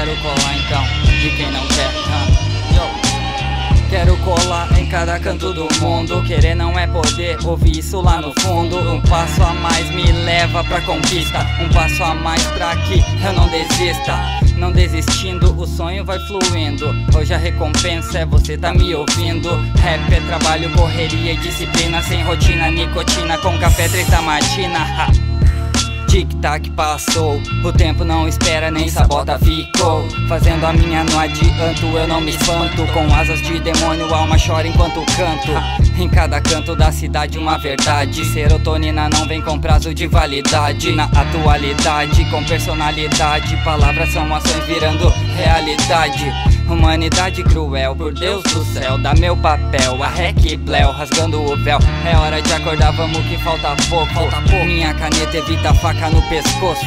quero colar então, e quem não quer? Quero colar em cada canto do mundo. Querer não é poder, ouvir isso lá no fundo. Um passo a mais me leva pra conquista, um passo a mais pra que eu não desista. Não desistindo, o sonho vai fluindo. Hoje a recompensa é você tá me ouvindo. Rap é trabalho, correria e disciplina. Sem rotina, nicotina, com café 3 da matina. Tic-tac passou, o tempo não espera nem sabota ficou. Fazendo a minha não adianto, eu não me espanto. Com asas de demônio, alma chora enquanto canto. Em cada canto da cidade uma verdade. Serotonina não vem com prazo de validade. Na atualidade, com personalidade, palavras são ações virando realidade. Humanidade cruel, por Deus do céu, dá meu papel, a rec bleu, rasgando o véu. É hora de acordar, vamos que falta pouco. Minha caneta evita a faca no pescoço.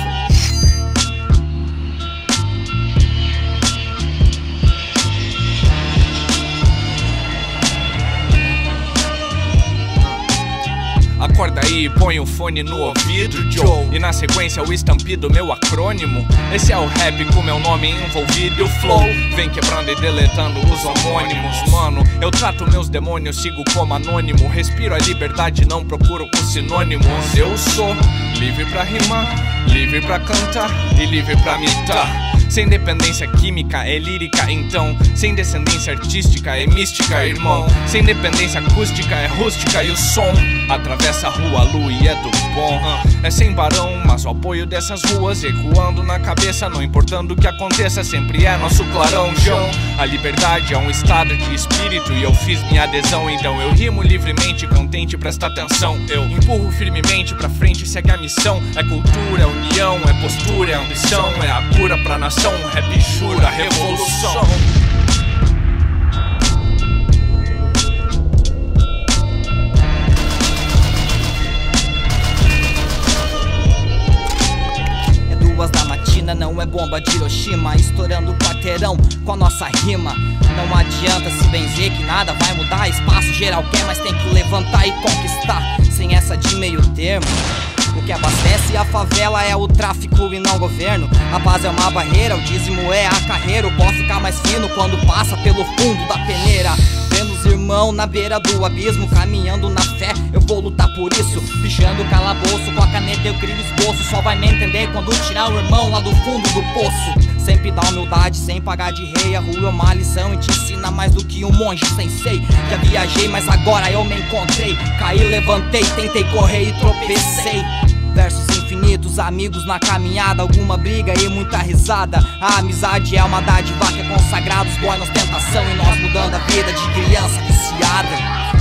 Acorda aí, põe o fone no ouvido, Joe. E na sequência o estampido, meu acrônimo. Esse é o rap com meu nome envolvido e o flow vem quebrando e deletando os homônimos. Mano, eu trato meus demônios, sigo como anônimo. Respiro a liberdade, não procuro os sinônimos. Eu sou livre pra rimar, livre pra cantar e livre pra mitar. Sem dependência química é lírica então. Sem descendência artística é mística, irmão. Sem dependência acústica é rústica e o som atravessa a rua, a lua e é do bom. É sem barão, mas o apoio dessas ruas ecoando na cabeça, não importando o que aconteça, sempre é nosso clarão, João. A liberdade é um estado de espírito e eu fiz minha adesão, então eu rimo livremente, contente, presta atenção. Eu empurro firmemente pra frente, segue a missão. É cultura, é união, é postura, é ambição, é a cura pra nação. Rap jura revolução. É 2 da matina, não é bomba de Hiroshima, estourando o quarteirão com a nossa rima. Não adianta se benzer que nada vai mudar. Espaço geral quer, mas tem que levantar e conquistar. Sem essa de meio termo, o que abastece a favela é o tráfico e não o governo. A paz é uma barreira, o dízimo é a carreira. O pó fica mais fino quando passa pelo fundo da peneira. Vendo os irmãos na beira do abismo, caminhando na fé, eu vou lutar por isso. Pichando o calabouço, com a caneta eu crio esboço. Só vai me entender quando tirar o irmão lá do fundo do poço. Sempre dá humildade, sem pagar de rei. A rua é uma lição e te ensina mais do que um monge sensei. Já viajei, mas agora eu me encontrei. Caí, levantei, tentei correr e tropecei. Versos infinitos, amigos na caminhada, alguma briga e muita risada. A amizade é uma dádiva que é consagrada, os boy na ostentação e nós mudando a vida de criança viciada.